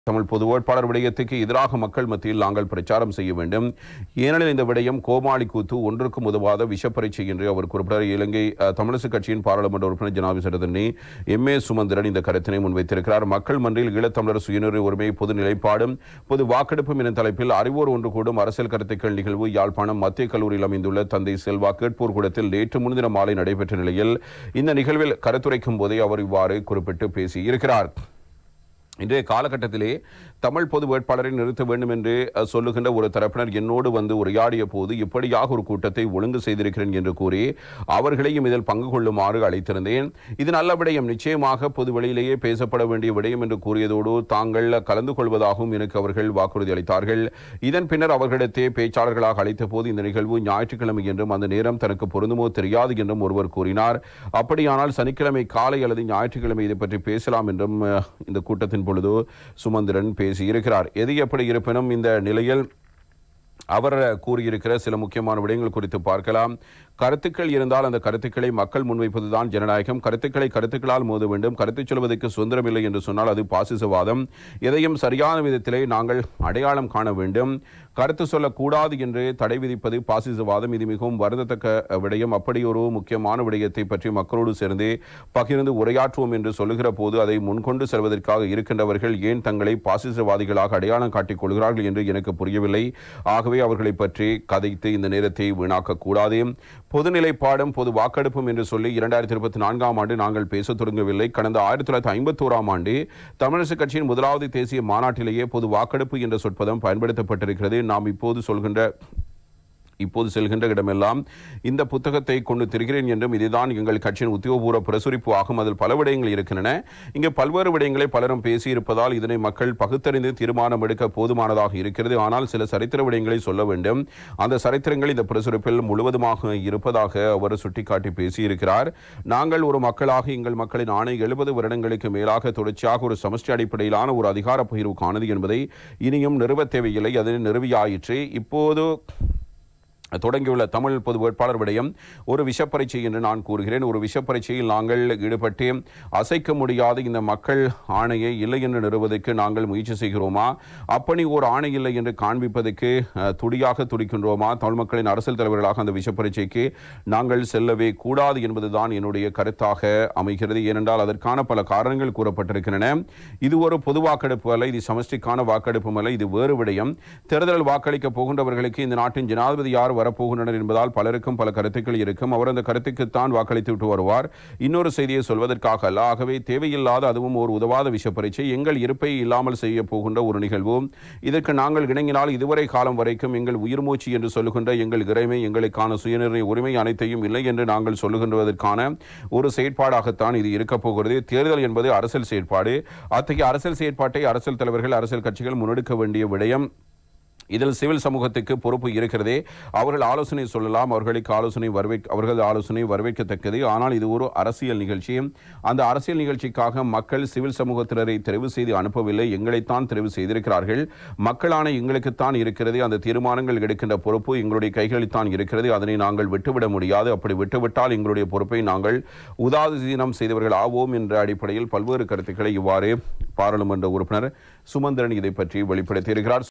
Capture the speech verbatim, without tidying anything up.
தமிழ் பொது வேட்பாளர் விடயத்துக்கு எதிராக மக்கள் மத்தியில் நாங்கள் பிரச்சாரம் செய்ய வேண்டும். ஏனெனில் இந்த விடயம் கோமாளி கூத்து, ஒன்றுக்கும் உதவாத விஷப்பரீட்சை என்று அவர் குறிப்பிட்டார். இலங்கை தமிழரசு கட்சியின் பாராளுமன்ற உறுப்பினர் ஜனாபி சட்டத்தரணி எம் ஏ சுமந்திரன் இந்த கருத்தினை முன்வைத்திருக்கிறார். மக்கள் மன்றில் ஈழத்தமிழர் சுயநிறை உரிமை பொது நிலைப்பாடும் பொது வாக்கெடுப்பும் எனும் தலைப்பில் அறிவோர் ஒன்று கூடும் அரசியல் கருத்துக்கள் நிகழ்வு யாழ்ப்பாணம் மத்திய கல்லூரியில் அமைந்துள்ள தந்தை செல்வா கேட்போர் கூடத்தில் நேற்று முன்தினம் மாலை நடைபெற்ற நிலையில் இந்த நிகழ்வில் கருத்துரைக்கும் போதே அவர் இவ்வாறு குறிப்பிட்டு பேசியிருக்கிறார். இன்றைய காலகட்டத்திலே தமிழ் பொது வேட்பாளரை நிறுத்த வேண்டும் என்று சொல்லுகின்ற ஒரு தரப்பினர் என்னோடு வந்து உரையாடிய போது இப்படியாக ஒரு கூட்டத்தை ஒழுங்கு செய்திருக்கிறேன் என்று கூறி அவர்களையும் இதில் பங்கு கொள்ளுமாறு அழைத்திருந்தேன். இது நல்ல விடயம், நிச்சயமாக பொது வெளியிலேயே பேசப்பட வேண்டிய விடயம் என்று கூறியதோடு தாங்கள் கலந்து கொள்வதாகவும் எனக்கு அவர்கள் வாக்குறுதி அளித்தார்கள். இதன் பின்னர் அவர்களிடத்தே பேச்சாளர்களாக அழைத்த போது இந்த நிகழ்வு ஞாயிற்றுக்கிழமை என்றும் அந்த நேரம் தனக்கு பொருந்துமோ தெரியாது என்றும் ஒருவர் கூறினார். அப்படியானால் சனிக்கிழமை காலை அல்லது ஞாயிற்றுக்கிழமை இதை பற்றி பேசலாம் என்றும் இந்த கூட்டத்தின் பொழுது சுமந்திரன் பேசியிருக்கிறார். எது எப்படி இருப்பினும் இந்த நிலையில் அவர் கூறியிருக்கிற சில முக்கியமான விடயங்கள் குறித்து பார்க்கலாம். கருத்துக்கள் இருந்தால் அந்த கருத்துக்களை மக்கள் முன்வைப்பதுதான் ஜனநாயகம். கருத்துக்களை கருத்துக்களால் மோத வேண்டும். கருத்து சொல்வதற்கு சுதந்திரம் இல்லை என்று சொன்னால் அது பாசிசவாதம். எதையும் சரியான விதத்திலே நாங்கள் அடையாளம் காண வேண்டும். கருத்து சொல்லக்கூடாது என்று தடை விதிப்பது பாசிசவாதம். இது மிகவும் வருந்தத்தக்க விடயம். அப்படி ஒரு முக்கியமான விடயத்தை பற்றி மக்களோடு சேர்ந்து பகிர்ந்து உரையாற்றுவோம் என்று சொல்லுகிற போது அதை முன்கொண்டு செல்வதற்காக இருக்கின்றவர்கள் ஏன் தங்களை பாசிசவாதிகளாக அடையாளம் காட்டிக் கொள்கிறார்கள் என்று எனக்கு புரியவில்லை. ஆகவே அவர்களை பற்றி கதைத்து இந்த நேரத்தை வீணாக்க கூடாது. பொதுநிலைப்பாடும் பொது வாக்கெடுப்பும் என்று சொல்லி இரண்டாயிரத்தி இருபத்தி நான்காம் ஆண்டு நாங்கள் பேச தொடங்கவில்லை. கடந்த ஆயிரத்தி தொள்ளாயிரத்தி ஐம்பத்தி ஓராம் ஆண்டு தமிழரசு கட்சியின் முதலாவது தேசிய மாநாட்டிலேயே பொது வாக்கெடுப்பு என்ற சொற்பதம் பயன்படுத்தப்பட்டிருக்கிறது. நாம் இப்போது சொல்கின்ற இப்போது செல்கின்ற இடமெல்லாம் இந்த புத்தகத்தை கொண்டு திரிகிறேன் என்றும் இதுதான் எங்கள் கட்சியின் உத்தியோகபூர்வ பிரசுரிப்பு ஆகும். அதில் பல விடயங்கள் இருக்கின்றன. இங்கே பல்வேறு விடயங்களை பலரும் பேசியிருப்பதால் இதனை மக்கள் பகுத்தறிந்து தீர்மானம் எடுக்க போதுமானதாக இருக்கிறது. ஆனால் சில சரித்திர விடயங்களை சொல்ல வேண்டும். அந்த சரித்திரங்கள் இந்த பிரசுரிப்பில் முழுவதுமாக இருப்பதாக அவர் சுட்டிக்காட்டி பேசியிருக்கிறார். நாங்கள் ஒரு மக்களாக எங்கள் மக்களின் ஆணை எழுபது வருடங்களுக்கு மேலாக தொடர்ச்சியாக ஒரு சமஷ்டி அடிப்படையிலான ஒரு அதிகார பகிர்வுக்கானது என்பதை இனியும் நிறுவ தேவையில்லை. அது நிறுவியாயிற்று. இப்போது தொடங்கியுள்ள தமிழ் பொது வேட்பாளர் விடயம் ஒரு விஷப்பரீட்சை என்று நான் கூறுகிறேன். ஒரு விஷப்பரீட்சையில் நாங்கள் ஈடுபட்டு அசைக்க முடியாத இந்த மக்கள் ஆணையை இல்லை என்று நிறுவதற்கு நாங்கள் முயற்சி செய்கிறோமா? அப்படி ஒரு ஆணை இல்லை என்று காண்பிப்பதற்கு துடியாக துடிக்கின்றோமா? தமிழ் மக்களின் அரசியல் தலைவர்களாக அந்த விஷப்பரீட்சைக்கு நாங்கள் செல்லவே கூடாது என்பதுதான் என்னுடைய கருத்தாக அமைகிறது. ஏனென்றால் அதற்கான பல காரணங்கள் கூறப்பட்டிருக்கின்றன. இது ஒரு பொது வாக்கெடுப்பு அல்ல, இது சமஷ்டிக்கான வாக்கெடுப்பும் அல்ல, இது வேறு விடயம். தேர்தல் வாக்களிக்க போகின்றவர்களுக்கு இந்த நாட்டின் ஜனாதிபதி யார் வரப்போகின்றனர் என்பதால் பலருக்கும் பல கருத்துக்கள் இருக்கும். அவர் அந்த கருத்துக்குத்தான் வாக்களித்து விட்டு வருவார், இன்னொரு செய்தியை சொல்வதற்காக அல்ல. ஆகவே தேவையில்லாத அதுவும் ஒரு உதவாத விஷப்பரீட்சை எங்கள் இருப்பை இல்லாமல் செய்ய போகின்ற ஒரு நிகழ்வு. இதற்கு நாங்கள் இணங்கினால் இதுவரை காலம் வரைக்கும் எங்கள் உயிர் மூச்சு என்று சொல்லுகின்ற எங்கள் இறைமை, எங்களுக்கான சுயநிர்ணய உரிமை அனைத்தையும் இல்லை என்று நாங்கள் சொல்லுகின்றதற்கான ஒரு செயற்பாடாகத்தான் இது இருக்கப் போகிறது. தேர்தல் என்பது அரசியல் செயற்பாடு. அத்தகைய அரசியல் செயற்பாட்டை அரசியல் தலைவர்கள், அரசியல் கட்சிகள் முன்னெடுக்க வேண்டிய விடயம். இதில் சிவில் சமூகத்துக்கு பொறுப்பு இருக்கிறதே. அவர்கள் ஆலோசனை சொல்லலாம், அவர்களுக்கு ஆலோசனை வரவே அவர்களது ஆலோசனை வரவேற்கத்தக்கது. ஆனால் இது ஒரு அரசியல் நிகழ்ச்சி. அந்த அரசியல் நிகழ்ச்சிக்காக மக்கள் சிவில் சமூகத்தினரை தெரிவு செய்து அனுப்பவில்லை, எங்களைத்தான் தெரிவு செய்திருக்கிறார்கள். மக்களான எங்களுக்குத்தான் இருக்கிறது. அந்த தீர்மானங்கள் எடுக்கின்ற பொறுப்பு எங்களுடைய கைகளில்தான் இருக்கிறது. அதனை நாங்கள் விட்டுவிட முடியாது. அப்படி விட்டுவிட்டால் எங்களுடைய பொறுப்பை நாங்கள் உதாசீனம் செய்தவர்கள் ஆவோம் என்ற அடிப்படையில் பல்வேறு கருத்துக்களை இவ்வாறு பாராளுமன்ற உறுப்பினர் சுமந்திரன் இதை பற்றி வெளிப்படுத்தியிருக்கிறார்.